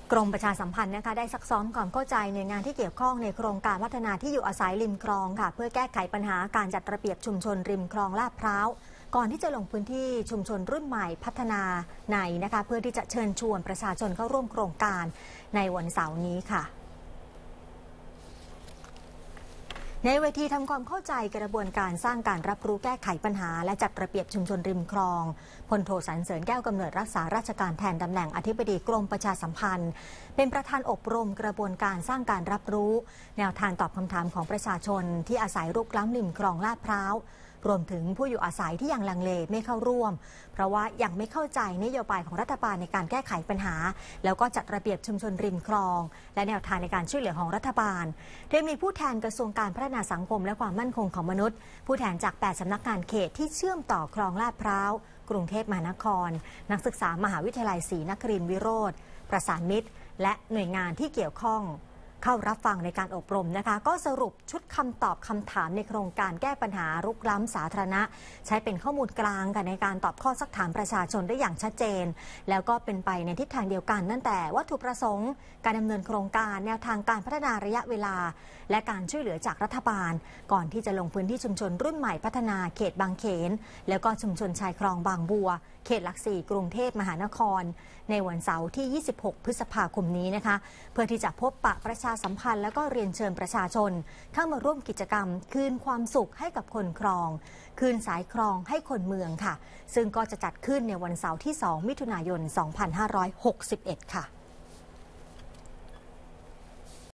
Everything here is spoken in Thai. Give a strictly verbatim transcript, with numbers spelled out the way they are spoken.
กรมประชาสัมพันธ์นะคะได้ซักซ้อมความเข้าใจหน่วยงานที่เกี่ยวข้องในโครงการพัฒนาที่อยู่อาศัยริมคลองค่ะเพื่อแก้ไขปัญหาการจัดระเบียบชุมชนริมคลองลาดพร้าวก่อนที่จะลงพื้นที่ชุมชนรุ่นใหม่พัฒนาในนะคะเพื่อที่จะเชิญชวนประชาชนเข้าร่วมโครงการในวันเสาร์นี้ค่ะในเวทีทำความเข้าใจกระบวนการสร้างการรับรู้แก้ไขปัญหาและจัดระเบียบชุมชนริมคลองพลโทสรรเสริญแก้วกำเนิดรักษาราชการแทนตำแหน่งอธิบดีกรมประชาสัมพันธ์เป็นประธานอบรมกระบวนการสร้างการรับรู้แนวทางตอบคำถามของประชาชนที่อาศัยรุกล้ำริมคลองลาดพร้าวรวมถึงผู้อยู่อาศัยที่ยังลังเลไม่เข้าร่วมเพราะว่ายังไม่เข้าใจนโยบายของรัฐบาลในการแก้ไขปัญหาแล้วก็จัดระเบียบชุมชนริมคลองและแนวทางในการช่วยเหลือของรัฐบาลโดยมีผู้แทนกระทรวงการพัฒนาสังคมและความมั่นคงของมนุษย์ผู้แทนจากแปดสำนักงานเขตที่เชื่อมต่อคลองลาดพร้าวกรุงเทพมหานครนักศึกษามหาวิทยาลัยศรีนครินทร์วิโรธประสานมิตรและหน่วยงานที่เกี่ยวข้องเข้ารับฟังในการอบรมนะคะก็สรุปชุดคำตอบคำถามในโครงการแก้ปัญหารุกล้ำสาธารณะใช้เป็นข้อมูลกลางกันในการตอบข้อซักถามประชาชนได้อย่างชัดเจนแล้วก็เป็นไปในทิศทางเดียวกันตั้งแต่วัตถุประสงค์การดำเนินโครงการแนวทางการพัฒนาระยะเวลาและการช่วยเหลือจากรัฐบาลก่อนที่จะลงพื้นที่ชุมชนรุ่นใหม่พัฒนาเขตบางเขนแล้วก็ชุมชนชายคลองบางบัวเขตหลักสี่กรุงเทพมหานครในวันเสาร์ที่ยี่สิบหกพฤษภาคมนี้นะคะเพื่อที่จะพบปะประชาสัมพันธ์แล้วก็เรียนเชิญประชาชนเข้ามาร่วมกิจกรรมคืนความสุขให้กับคนคลองคืนสายคลองให้คนเมืองค่ะซึ่งก็จะจัดขึ้นในวันเสาร์ที่สองมิถุนายนสองพันห้าร้อยหกสิบเอ็ดค่ะ